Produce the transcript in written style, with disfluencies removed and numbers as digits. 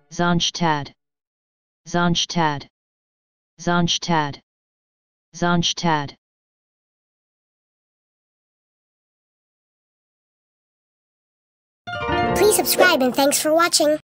Zonstad, Zonstad, Zonstad, Zonstad. Please subscribe and thanks for watching.